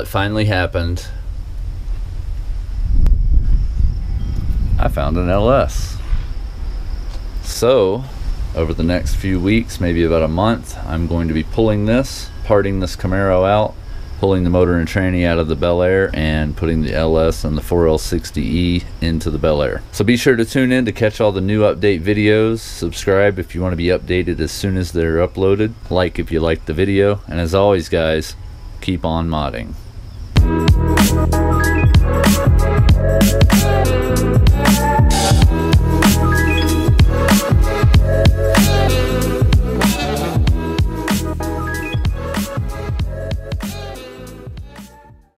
finally happened. I found an LS. So over the next few weeks, maybe about a month, I'm going to be pulling this, parting this Camaro out, pulling the motor and tranny out of the Bel Air, and putting the LS and the 4L60E into the Bel Air. So be sure to tune in to catch all the new update videos. Subscribe if you want to be updated as soon as they're uploaded. Like if you liked the video. And as always, guys, keep on modding.